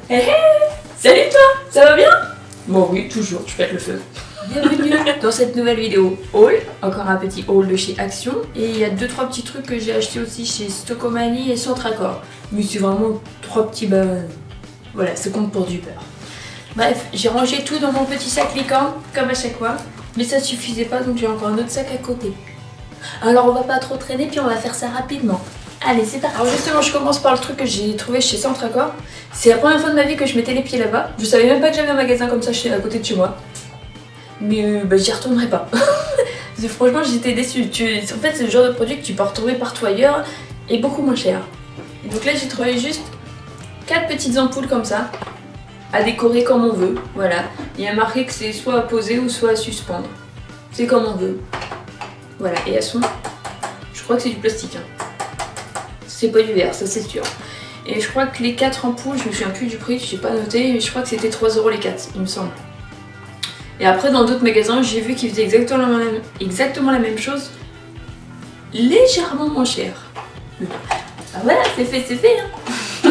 Hé hé, salut toi, ça va bien? Bon oui, toujours, je pète le feu. Bienvenue dans cette nouvelle vidéo haul, encore un petit haul de chez Action. Et il y a 2-3 petits trucs que j'ai acheté aussi chez Stocomanie et Centracor. Mais c'est vraiment 3 petits voilà, ça compte pour du beurre. Bref, j'ai rangé tout dans mon petit sac licorne, comme à chaque fois. Mais ça suffisait pas, donc j'ai encore un autre sac à côté. Alors on va pas trop traîner, puis on va faire ça rapidement. Allez, c'est parti. Alors justement, je commence par le truc que j'ai trouvé chez Centracor. C'est la première fois de ma vie que je mettais les pieds là-bas. Je savais même pas que j'avais un magasin comme ça à côté de chez moi. Mais j'y retournerai pas. Franchement, j'étais déçue. En fait, c'est le genre de produit que tu peux retrouver partout ailleurs et beaucoup moins cher. Et donc là, j'ai trouvé juste 4 petites ampoules comme ça, à décorer comme on veut. Voilà. Il y a marqué que c'est soit à poser ou soit à suspendre. C'est comme on veut. Voilà. Et elles sont... Je crois que c'est du plastique. Hein. C'est pas du verre, ça c'est sûr. Et je crois que les 4 ampoules, je me souviens plus du prix, j'ai pas noté, mais je crois que c'était 3 € les 4, il me semble. Et après, dans d'autres magasins, j'ai vu qu'ils faisaient exactement la même chose, légèrement moins cher. Ah voilà, c'est fait, hein.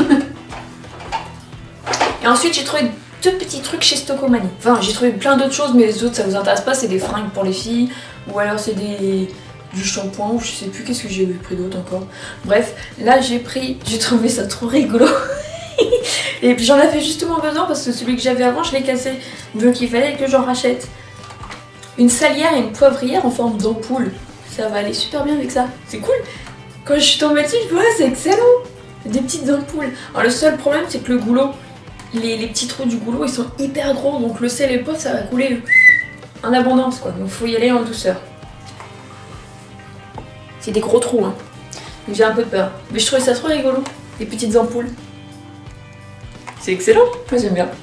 Et ensuite, j'ai trouvé 2 petits trucs chez Stocomanie. Enfin, j'ai trouvé plein d'autres choses, mais les autres, ça vous intéresse pas, c'est des fringues pour les filles, ou alors c'est du shampoing, ou je sais plus qu'est-ce que j'ai pris d'autre encore. Bref, là j'ai trouvé ça trop rigolo. Et puis j'en avais justement besoin parce que celui que j'avais avant, je l'ai cassé. Donc il fallait que j'en rachète. Une salière et une poivrière en forme d'ampoule. Ça va aller super bien avec ça. C'est cool. Quand je suis tombée dessus, je me dis, ouais, c'est excellent. Des petites ampoules. Alors le seul problème, c'est que le goulot, les petits trous du goulot, ils sont hyper gros. Donc le sel et le poivre, ça va couler en abondance, quoi. Donc faut y aller en douceur. C'est des gros trous, hein. J'ai un peu peur. Mais je trouvais ça trop rigolo, les petites ampoules. C'est excellent, moi j'aime bien.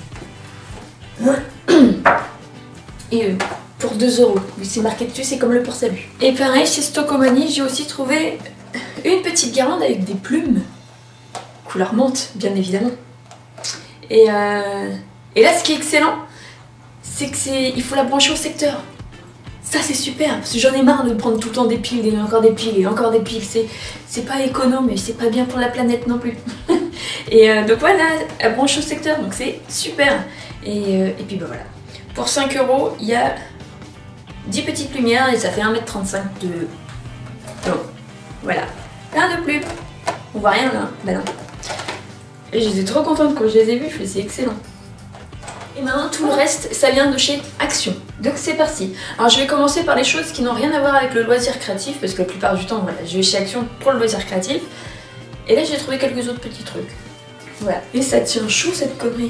Et pour 2 €. C'est marqué dessus, c'est comme le pour salut. Et pareil, chez Stocomanie, j'ai aussi trouvé une petite guirlande avec des plumes. Couleur menthe, bien évidemment. Et là, ce qui est excellent, c'est qu'il faut la brancher au secteur. Ça c'est super, parce que j'en ai marre de prendre tout le temps des piles, et encore des piles, et encore des piles. C'est pas économe, mais c'est pas bien pour la planète non plus. Et donc voilà, elle branche au secteur, donc c'est super. Et puis bah voilà. Pour 5 €, il y a 10 petites lumières et ça fait 1,35 m de... Donc voilà, plein de plumes. On voit rien là, bah non. Et j'étais trop contente quand je les ai vues, je me suis dit c'est excellent. Et maintenant tout le reste, ça vient de chez Action. Donc c'est parti. Alors je vais commencer par les choses qui n'ont rien à voir avec le loisir créatif, parce que la plupart du temps, voilà, je vais chez Action pour le loisir créatif. Et là j'ai trouvé quelques autres petits trucs. Voilà. Et ça tient chaud cette connerie.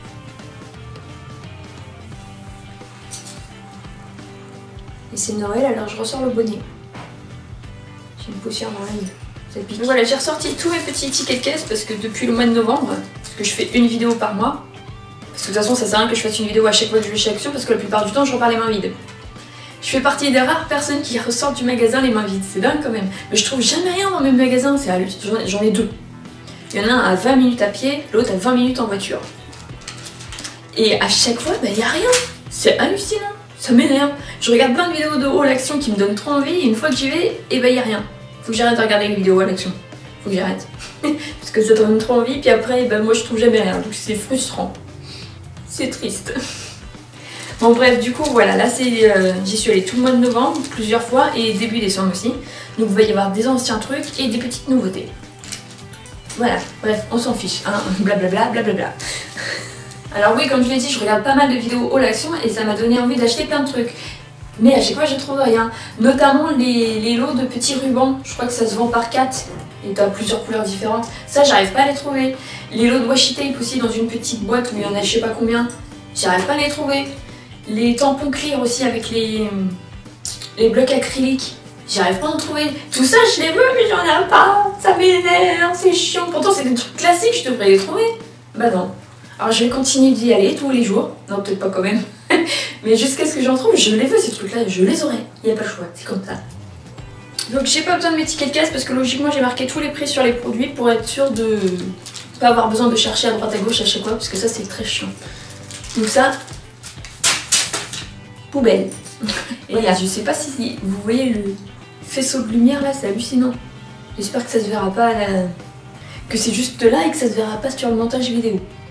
Et c'est Noël, alors je ressors le bonnet. J'ai une poussière dans l'œil. Ça pique. Donc voilà, j'ai ressorti tous mes petits tickets de caisse parce que depuis le mois de novembre, parce que je fais une vidéo par mois. Parce que de toute façon, ça sert à rien que je fasse une vidéo à chaque fois que je vais chez Action parce que la plupart du temps, je repars les mains vides. Je fais partie des rares personnes qui ressortent du magasin les mains vides. C'est dingue quand même. Mais je trouve jamais rien dans mes magasins. J'en ai 2. Il y en a un à 20 minutes à pied, l'autre à 20 minutes en voiture. Et à chaque fois, bah, y a rien. C'est hallucinant. Ça m'énerve. Je regarde plein de vidéos de haul action qui me donnent trop envie. Et une fois que j'y vais, et bah y a rien. Faut que j'arrête de regarder les vidéos haul action. Faut que j'arrête. Parce que ça donne trop envie. Puis après, bah, moi je trouve jamais rien. Donc c'est frustrant. C'est triste. Bon bref, du coup voilà, là c'est j'y suis allée tout le mois de novembre, plusieurs fois, et début décembre aussi. Donc il va y avoir des anciens trucs et des petites nouveautés. Voilà, bref, on s'en fiche, hein, blablabla, blablabla. Alors oui, comme je l'ai dit, je regarde pas mal de vidéos haul action et ça m'a donné envie d'acheter plein de trucs. Mais à chaque fois je trouve rien, notamment les lots de petits rubans, je crois que ça se vend par 4 et t'as plusieurs couleurs différentes. Ça j'arrive pas à les trouver. Les lots de washi tape aussi dans une petite boîte où il y en a je sais pas combien, j'arrive pas à les trouver. Les tampons clear aussi avec les blocs acryliques, j'arrive pas à en trouver. Tout ça je les veux mais j'en ai pas, ça m'énerve, c'est chiant. Pourtant c'est des trucs classiques, je devrais les trouver. Bah non. Alors je vais continuer d'y aller tous les jours, non peut-être pas quand même. Mais jusqu'à ce que j'en trouve, je les veux ces trucs là, je les aurai. Il n'y a pas le choix, c'est comme ça. Donc j'ai pas besoin de mes tickets de caisse parce que logiquement j'ai marqué tous les prix sur les produits pour être sûr de pas avoir besoin de chercher à droite à gauche à chaque fois parce que ça c'est très chiant. Donc ça, poubelle. Et là, je sais pas si vous voyez le faisceau de lumière là, c'est hallucinant. J'espère que ça se verra pas là, que c'est juste là et que ça se verra pas sur le montage vidéo.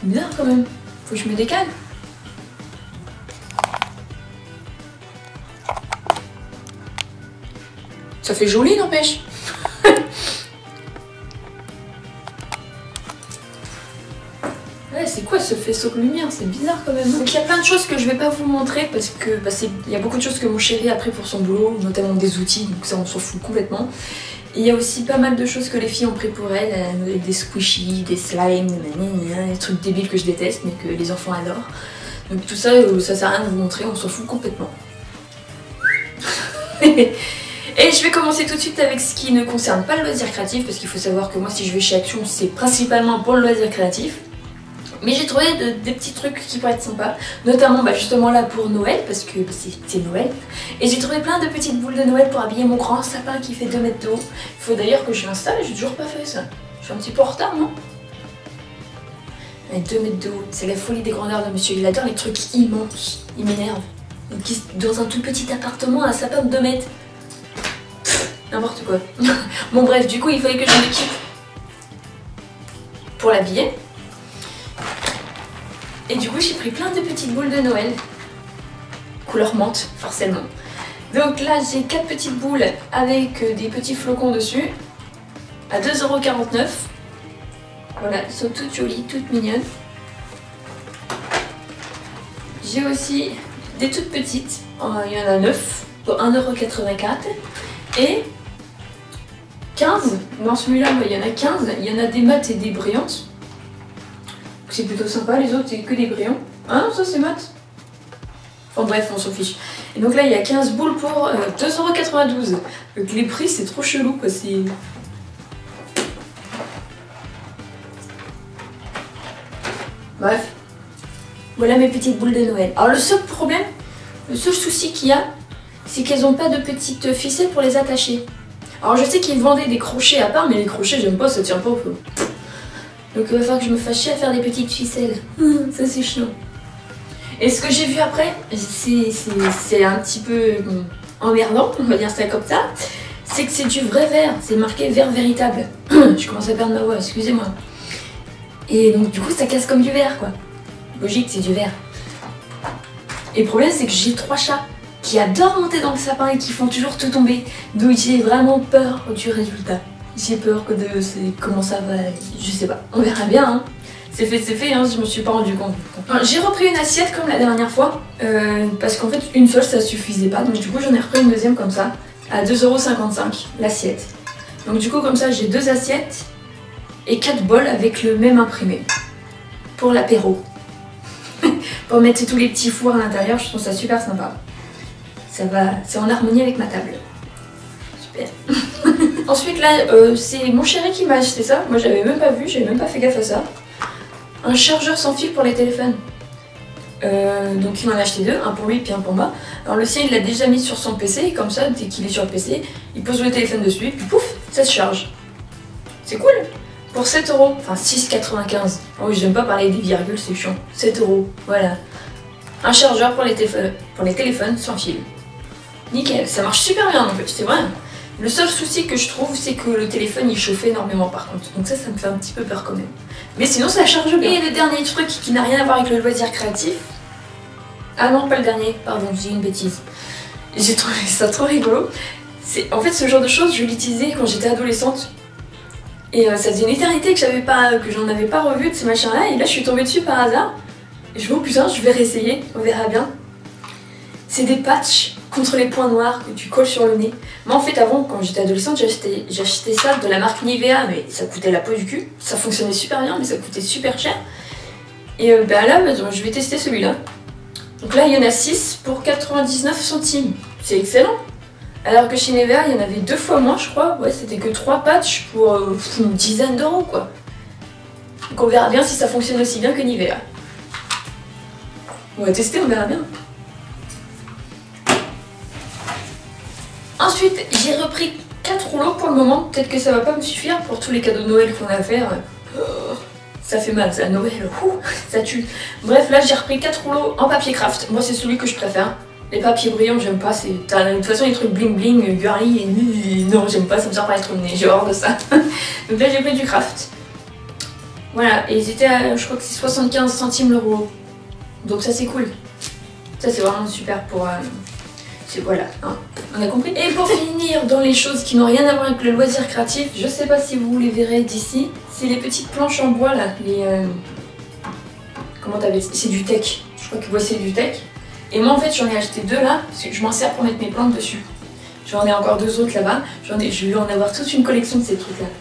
bizarre quand même. Faut que je me décale. Ça fait joli, n'empêche. Ouais, c'est quoi ce faisceau de lumière? C'est bizarre quand même. Donc il y a plein de choses que je vais pas vous montrer parce que il y a beaucoup de choses que mon chéri a pris pour son boulot, notamment des outils, donc ça on s'en fout complètement. Et il y a aussi pas mal de choses que les filles ont pris pour elles, des squishies, des slimes, des trucs débiles que je déteste mais que les enfants adorent. Donc tout ça, ça sert à rien de vous montrer, on s'en fout complètement. Et je vais commencer tout de suite avec ce qui ne concerne pas le loisir créatif, parce qu'il faut savoir que moi si je vais chez Action, c'est principalement pour le loisir créatif. Mais j'ai trouvé des petits trucs qui pourraient être sympas, notamment justement là pour Noël, parce que c'est Noël. Et j'ai trouvé plein de petites boules de Noël pour habiller mon grand sapin qui fait 2 mètres de haut. Il faut d'ailleurs que je l'installe, j'ai toujours pas fait ça. Je suis un petit peu en retard, non? 2 mètres de haut, c'est la folie des grandeurs de monsieur, il adore les trucs immenses, il m'énerve. Dans un tout petit appartement, un sapin de 2 mètres. N'importe quoi. Bon bref, du coup il fallait que je m'équipe pour l'habiller. Et du coup j'ai pris plein de petites boules de Noël. Couleur menthe, forcément. Donc là j'ai 4 petites boules avec des petits flocons dessus. À 2,49 €. Voilà, elles sont toutes jolies, toutes mignonnes. J'ai aussi des toutes petites. Il y en a 9 pour 1,84 €. Et 15, dans celui-là il y en a 15, il y en a des mates et des brillantes. C'est plutôt sympa, les autres c'est que des brillants. Ah non, ça c'est mat. Enfin bref, on s'en fiche. Et donc là il y a 15 boules pour 2,92 €. Donc les prix c'est trop chelou quoi, c'est... Bref. Voilà mes petites boules de Noël. Alors le seul problème, le seul souci qu'il y a, c'est qu'elles n'ont pas de petites ficelles pour les attacher. Alors je sais qu'ils vendaient des crochets à part, mais les crochets j'aime pas, ça tient pas au feu. Donc il va falloir que je me fasse chier à faire des petites ficelles. Ça c'est chiant. Et ce que j'ai vu après, c'est un petit peu emmerdant, on va dire ça comme ça. C'est que c'est du vrai verre, c'est marqué verre véritable. Je commence à perdre ma voix, excusez-moi. Et donc du coup ça casse comme du verre quoi. Logique, c'est du verre. Et le problème c'est que j'ai 3 chats qui adorent monter dans le sapin et qui font toujours tout tomber. Donc j'ai vraiment peur du résultat. J'ai peur que de... comment ça va... Je sais pas. On verra bien. Hein. C'est fait, hein, je me suis pas rendu compte. Enfin, j'ai repris une assiette comme la dernière fois. Parce qu'en fait, une seule, ça suffisait pas. Donc du coup, j'en ai repris une deuxième comme ça. À 2,55 € l'assiette. Donc du coup, comme ça, j'ai 2 assiettes et 4 bols avec le même imprimé. Pour l'apéro. Pour mettre tous les petits fours à l'intérieur, je trouve ça super sympa. Ça va... C'est en harmonie avec ma table. Super. Ensuite là, c'est mon chéri qui m'a acheté ça. Moi j'avais même pas vu, j'avais même pas fait gaffe à ça. Un chargeur sans fil pour les téléphones. Donc il m'en a acheté 2, un pour lui et un pour moi. Alors le sien il l'a déjà mis sur son PC, et comme ça dès qu'il est sur le PC, il pose le téléphone dessus et puis pouf, ça se charge. C'est cool. Pour 7 €, enfin 6,95 €. Oh oui, j'aime pas parler des virgules, c'est chiant. 7 €, voilà. Un chargeur pour les téléphones sans fil. Nickel, ça marche super bien en fait, c'est vrai. Le seul souci que je trouve, c'est que le téléphone il chauffe énormément par contre. Donc ça me fait un petit peu peur quand même. Mais sinon ça charge bien. Et le dernier truc qui n'a rien à voir avec le loisir créatif. Ah non, pas le dernier, pardon, j'ai une bêtise. J'ai trouvé ça trop rigolo. En fait ce genre de choses, je l'utilisais quand j'étais adolescente. Et ça faisait une éternité que j'en avais pas revu de ce machin là. Et là je suis tombée dessus par hasard. Et je me dis oh putain, je vais réessayer, on verra bien. C'est des patchs contre les points noirs que tu colles sur le nez. Moi en fait avant, quand j'étais adolescente, j'achetais ça de la marque Nivea, mais ça coûtait la peau du cul. Ça fonctionnait super bien, mais ça coûtait super cher. Et là, je vais tester celui-là. Donc là, il y en a 6 pour 99 centimes. C'est excellent. Alors que chez Nivea, il y en avait 2 fois moins, je crois. Ouais, c'était que 3 patchs pour une dizaine d'euros, quoi. Donc on verra bien si ça fonctionne aussi bien que Nivea. On va tester, on verra bien. Ensuite, j'ai repris 4 rouleaux pour le moment. Peut-être que ça va pas me suffire pour tous les cadeaux de Noël qu'on a à faire. Ça fait mal, ça, Noël, ça tue. Bref, là j'ai repris 4 rouleaux en papier craft. Moi c'est celui que je préfère. Les papiers brillants, j'aime pas. De toute façon, les trucs bling bling, girly, et non, j'aime pas, ça me sort par les trous de nez. J'ai horreur de ça. Donc là j'ai pris du craft. Voilà, et ils étaient à, je crois que c'est 75 centimes le rouleau. Donc ça c'est cool. Ça c'est vraiment super pour... voilà, hein. On a compris. Et pour finir, dans les choses qui n'ont rien à voir avec le loisir créatif, je sais pas si vous les verrez d'ici, c'est les petites planches en bois là, les... comment t'appelles ça? C'est du teck. Je crois que voici du teck. Et moi en fait j'en ai acheté 2 là, parce que je m'en sers pour mettre mes plantes dessus. J'en ai encore 2 autres là-bas, je vais en avoir toute une collection de ces trucs là.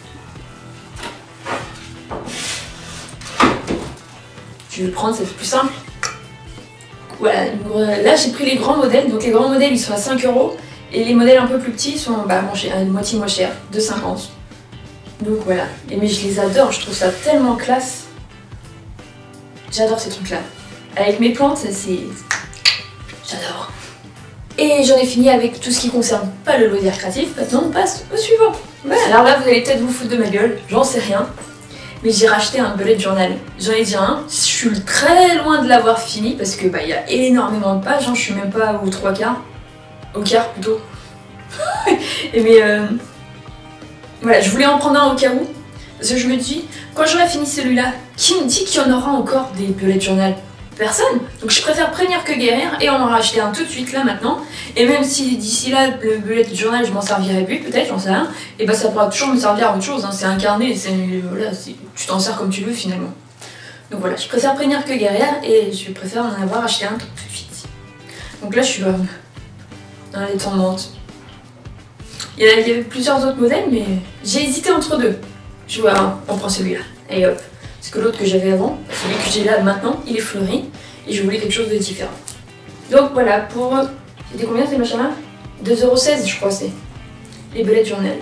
Je vais le prendre, c'est plus simple. Voilà, là j'ai pris les grands modèles, donc les grands modèles ils sont à 5 € et les modèles un peu plus petits sont à moitié moins cher, 2,50 €. Donc voilà, mais je les adore, je trouve ça tellement classe. J'adore ces trucs là. Avec mes plantes, c'est... J'adore. Et j'en ai fini avec tout ce qui concerne pas le loisir créatif, maintenant on passe au suivant. Voilà. Alors là vous allez peut-être vous foutre de ma gueule, j'en sais rien. Mais j'ai racheté un bullet journal. J'en ai déjà un. Je suis très loin de l'avoir fini parce que y a énormément de pages. Hein. Je suis même pas aux 3/4. Au quart plutôt. Et mais voilà, je voulais en prendre un au cas où. Parce que je me dis, quand j'aurai fini celui-là, qui me dit qu'il y en aura encore des bullet journal? Personne. Donc je préfère prévenir que guérir et on en racheter un tout de suite là maintenant. Et même si d'ici là le bullet journal je m'en servirai plus, peut-être, j'en sais rien, et ça pourra toujours me servir à autre chose. Hein. C'est un carnet, voilà, tu t'en sers comme tu veux finalement. Donc voilà, je préfère prévenir que guérir et je préfère en avoir acheté un tout de suite. Donc là je suis dans les tendances. Il y avait plusieurs autres modèles, mais j'ai hésité entre 2. Je vois, on prend celui-là. Et hop. Parce que l'autre que j'avais avant, celui que j'ai là maintenant, il est fleuri. Et je voulais quelque chose de différent. Donc voilà, pour... C'était combien ces machins-là? 2,16 € je crois c'est. Les bullet journal.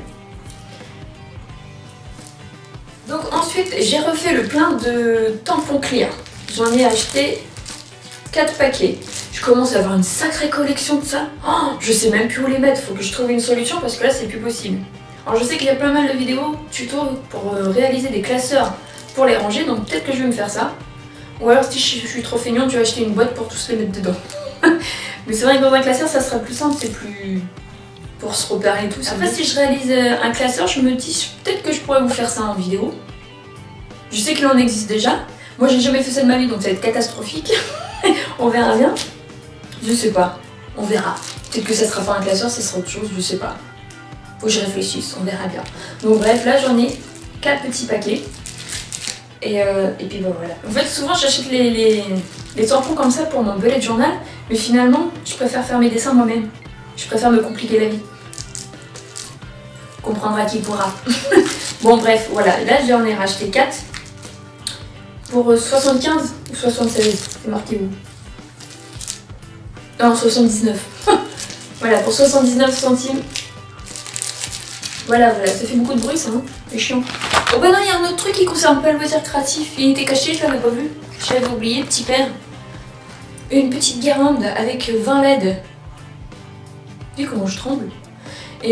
Donc ensuite, j'ai refait le plein de tampons clear. J'en ai acheté 4 paquets. Je commence à avoir une sacrée collection de ça. Oh, je sais même plus où les mettre, faut que je trouve une solution parce que là c'est plus possible. Alors je sais qu'il y a pas mal de vidéos tuto pour réaliser des classeurs pour les ranger, donc peut-être que je vais me faire ça. Ou alors si je suis trop feignante, je vais acheter une boîte pour tous les mettre dedans. Mais c'est vrai que dans un classeur ça sera plus simple, c'est plus... pour se repérer et tout. Après si je réalise un classeur, je me dis peut-être que je pourrais vous faire ça en vidéo. Je sais qu'il en existe déjà. Moi j'ai jamais fait ça de ma vie donc ça va être catastrophique. On verra bien. Je sais pas, on verra. Peut-être que ça sera pas un classeur, ça sera autre chose, je sais pas. Faut que je réfléchisse, on verra bien. Donc bref, là j'en ai 4 petits paquets. Et puis voilà. En fait souvent j'achète les tampons comme ça pour mon bullet journal, mais finalement je préfère faire mes dessins moi-même. Je préfère me compliquer la vie. Comprendra qui pourra. Bon bref, voilà, là j'en ai racheté 4 pour 75 ou 76, c'est marqué où? Non, 79. Voilà, pour 79 centimes. Voilà, ça fait beaucoup de bruit ça, hein, c'est chiant. Oh bah non, il y a un autre truc qui concerne pas le loisir créatif. Il était caché, je l'avais pas vu. Je l'avais oublié, petit père. Une petite guirlande avec 20 LED. Tu sais comment je tremble. Et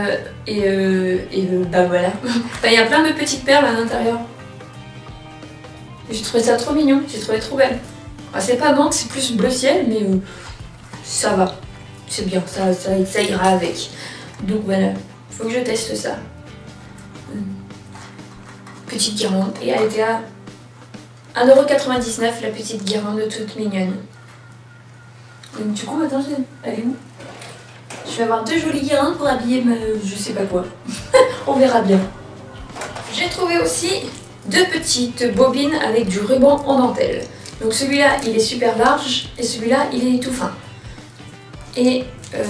bah voilà. Il y a plein de petites perles à l'intérieur. J'ai trouvé ça trop mignon, j'ai trouvé trop belle. Ah, c'est pas menthe, c'est plus bleu ciel, mais ça va. C'est bien, ça ira avec. Donc voilà, faut que je teste ça. Petite guirlande. Et elle était à 1,99 € la petite guirlande toute mignonne. Donc du coup, attends, elle est où? Je vais avoir 2 jolies guirlandes pour habiller je sais pas quoi. On verra bien. J'ai trouvé aussi 2 petites bobines avec du ruban en dentelle. Donc celui-là, il est super large et celui-là, il est tout fin. Et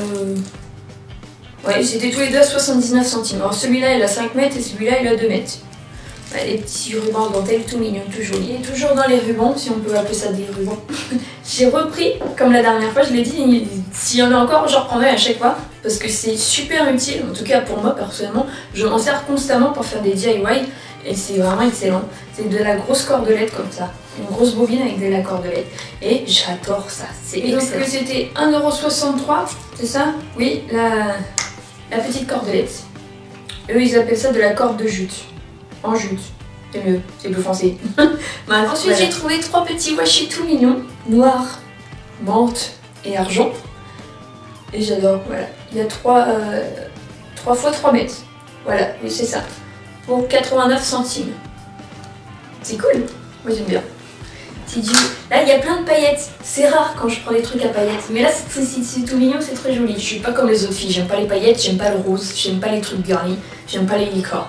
ouais, c'était tous les deux à 79 centimes. Alors celui-là, il a 5 mètres et celui-là, il a 2 mètres. Ouais, les petits rubans en dentelle tout mignons, tout jolis. Et toujours dans les rubans, si on peut appeler ça des rubans. J'ai repris, comme la dernière fois, je l'ai dit, s'il y en a encore, je reprendrai à chaque fois. Parce que c'est super utile, en tout cas pour moi personnellement. Je m'en sers constamment pour faire des DIY. Et c'est vraiment excellent. C'est de la grosse cordelette comme ça. Une grosse bobine avec de la cordelette. Et j'adore ça. C'est excellent. Donc c'était 1,63 €, c'est ça? Oui, la petite cordelette. Eux, ils appellent ça de la corde de jute. En jute. C'est mieux, c'est plus français. Ensuite, j'ai trouvé 3 petits washi tout mignons. Noir, menthe et argent. Et j'adore, voilà. Il y a 3 fois 3 mètres. Voilà, oui, c'est ça. Pour 89 centimes. C'est cool. Moi j'aime bien. Là il y a plein de paillettes. C'est rare quand je prends des trucs à paillettes. Mais là c'est tout mignon, c'est très joli. Je suis pas comme les autres filles. J'aime pas les paillettes, j'aime pas le rose, j'aime pas les trucs girly, j'aime pas les licornes.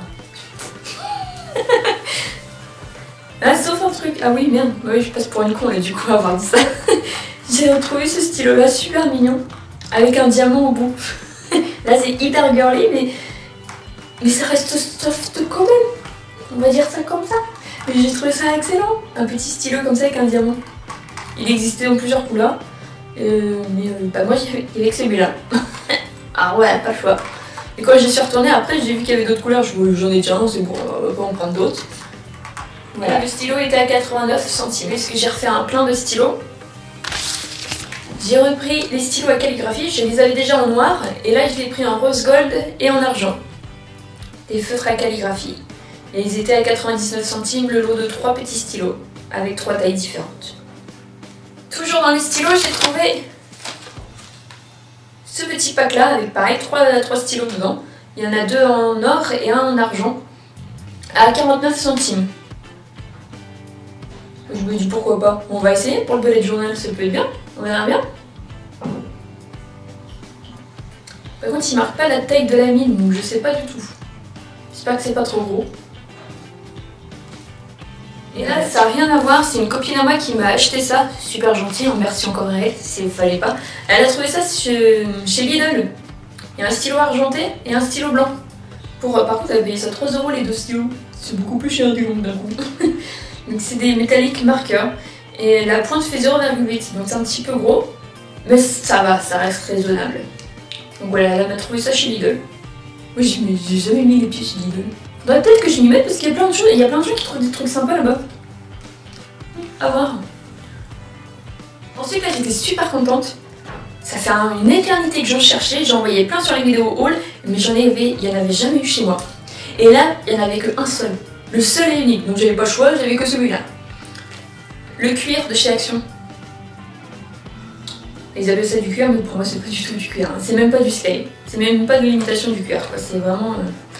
Ah sauf un truc. Ah oui merde. Oui je passe pour une con là du coup à avoir dit ça. J'ai retrouvé ce stylo là super mignon. Avec un diamant au bout. Là c'est hyper girly mais ça reste soft quand même. On va dire ça comme ça. Mais j'ai trouvé ça excellent. Un petit stylo comme ça avec un diamant. Il existait en plusieurs couleurs. Bah moi il y avait que celui-là. Ah ouais, pas le choix. Et quand j'y suis retournée après, j'ai vu qu'il y avait d'autres couleurs. J'en ai déjà un, c'est bon, on va pas en prendre d'autres. Voilà. Le stylo était à 89 centimes. Parce que j'ai refait un plein de stylos. J'ai repris les stylos à calligraphie. Je les avais déjà en noir. Et là je les ai pris en rose gold et en argent. Des feutres à calligraphie. Et ils étaient à 99 centimes le lot de 3 petits stylos, avec 3 tailles différentes. Toujours dans les stylos, j'ai trouvé ce petit pack là, avec pareil, 3 stylos dedans. Il y en a 2 en or et 1 en argent, à 49 centimes. Je me dis pourquoi pas. On va essayer pour le bullet journal, ça peut être bien, on verra bien. Par contre, il marque pas la taille de la mine, donc je sais pas du tout. J'espère que c'est pas trop gros. Et là, ça n'a rien à voir, c'est une copine à moi qui m'a acheté ça, super gentille, en version correcte, s'il fallait pas. Elle a trouvé ça chez Lidl. Il y a un stylo argenté et un stylo blanc. Par contre, elle a payé ça 3 € les 2 stylos. C'est beaucoup plus cher du long d'un coup. Donc c'est des métalliques marqueurs. Et la pointe fait 0,8, donc c'est un petit peu gros. Mais ça va, ça reste raisonnable. Donc voilà, elle m'a trouvé ça chez Lidl. Moi j'ai jamais mis les pieds chez Lidl. Faudrait peut-être que je m'y mette parce qu'il y a plein de choses, il y a plein de gens qui trouvent des trucs sympas là-bas. À voir. Ensuite là j'étais super contente. Ça fait une éternité que j'en cherchais, j'en voyais plein sur les vidéos haul, mais il n'y en avait jamais eu chez moi. Et là, il n'y en avait qu'un seul. Le seul et unique, donc j'avais pas le choix, j'avais que celui-là. Le cuir de chez Action. Ils appellent ça du cuir, mais pour moi c'est pas du tout du cuir. Hein. C'est même pas du scale. C'est même pas de l'imitation du cuir. C'est vraiment...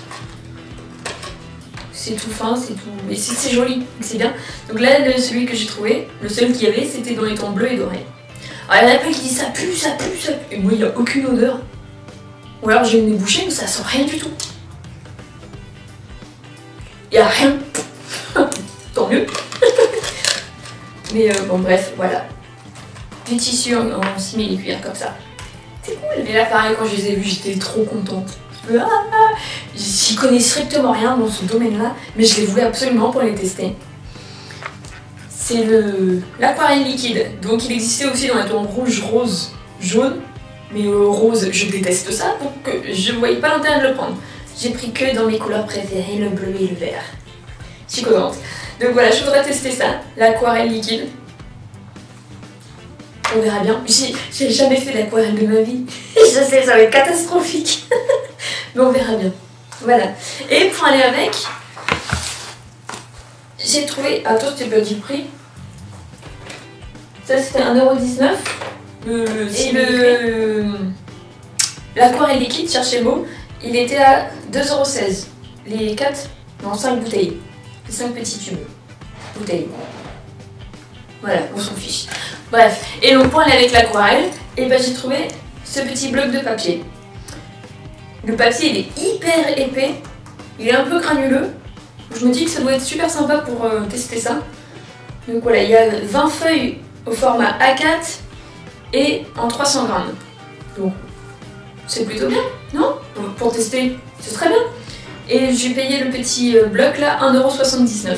C'est tout fin, c'est tout... Mais c'est joli, c'est bien. Donc là, celui que j'ai trouvé, le seul qu'il y avait, c'était dans les tons bleus et dorés. Alors il y en a plein qui disent ça pue, ça pue, ça pue. Et moi, il n'y a aucune odeur. Ou alors j'ai le nez bouché, mais ça sent rien du tout. Il n'y a rien. Tant mieux. Mais bon, bref, voilà. Du tissu en simili-cuir comme ça. C'est cool. Et là, pareil, quand je les ai vus, j'étais trop contente. J'y connais strictement rien dans ce domaine-là, mais je les voulais absolument pour les tester. C'est l'aquarelle liquide. Donc il existait aussi dans les tons rouge, rose, jaune. Mais rose, je déteste ça, donc je ne voyais pas l'intérêt de le prendre. J'ai pris que dans mes couleurs préférées, le bleu et le vert. Je suis contente. Donc voilà, je voudrais tester ça, l'aquarelle liquide. On verra bien. J'ai jamais fait l'aquarelle de ma vie. Je sais, ça va être catastrophique. Mais on verra bien. Voilà. Et pour aller avec, j'ai trouvé... Attends, je t'ai pas dit le prix. Ça, c'était 1,19 €. Et l'aquarelle liquide, cherchez le mot, il était à 2,16 €. Les 5 bouteilles. Les 5 petits tubes. Bouteilles. Voilà, on s'en fiche. Bref, et donc pour aller avec l'aquarelle, et ben j'ai trouvé ce petit bloc de papier. Le papier il est hyper épais, il est un peu granuleux. Je me dis que ça doit être super sympa pour tester ça. Donc voilà, il y a 20 feuilles au format A4 et en 300 grammes. Donc c'est plutôt bien, non? Pour tester, c'est très bien. Et j'ai payé le petit bloc là 1,79 €.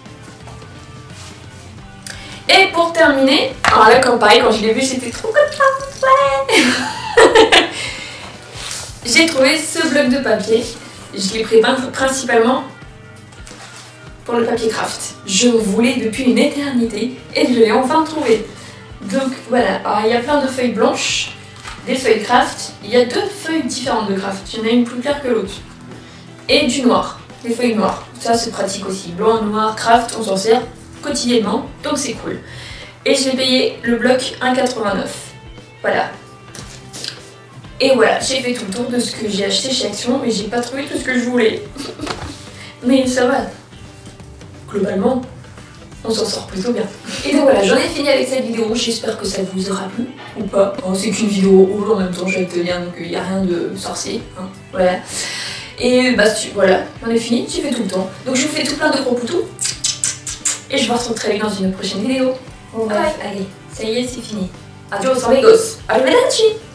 Et pour terminer, alors là comme pareil quand je l'ai vu j'étais trop contente, ouais. J'ai trouvé ce bloc de papier, je l'ai pris principalement pour le papier craft. Je voulais depuis une éternité et je l'ai enfin trouvé. Donc voilà, alors il y a plein de feuilles blanches, des feuilles craft, il y a 2 feuilles différentes de craft, il y en a une plus claire que l'autre. Et du noir, des feuilles noires, ça c'est pratique aussi, blanc, noir, craft, on s'en sert quotidiennement, donc c'est cool. Et j'ai payé le bloc 1,89 €. Voilà. Et voilà, j'ai fait tout le tour de ce que j'ai acheté chez Action, mais j'ai pas trouvé tout ce que je voulais. Mais ça va. Globalement, on s'en sort plutôt bien. Et donc voilà, j'en ai fini avec cette vidéo, j'espère que ça vous aura plu, ou pas. Bon, c'est qu'une vidéo haul, en même temps je vais te lire, donc il n'y a rien de sorcier, hein. Voilà. Et bah voilà, j'en ai fini, j'ai fait tout le temps. Donc je vous fais tout plein de gros poutous, et je vous retrouve très vite dans une prochaine vidéo. Bon bref, allez, ça y est, c'est fini. Adios amigos, arrivederci.